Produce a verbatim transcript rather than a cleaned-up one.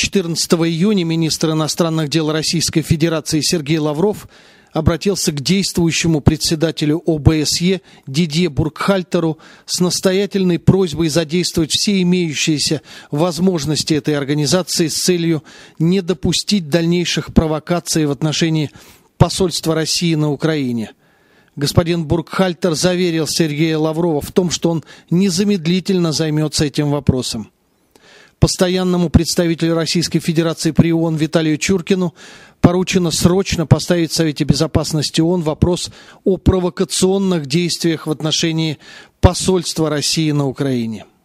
четырнадцатого июня министр иностранных дел Российской Федерации Сергей Лавров обратился к действующему председателю О Бэ Эс Е Дидье Буркхальтеру с настоятельной просьбой задействовать все имеющиеся возможности этой организации с целью не допустить дальнейших провокаций в отношении посольства России на Украине. Господин Буркхальтер заверил Сергея Лаврова в том, что он незамедлительно займется этим вопросом. Постоянному представителю Российской Федерации при ООН Виталию Чуркину поручено срочно поставить в Совете Безопасности ООН вопрос о провокационных действиях в отношении посольства России на Украине.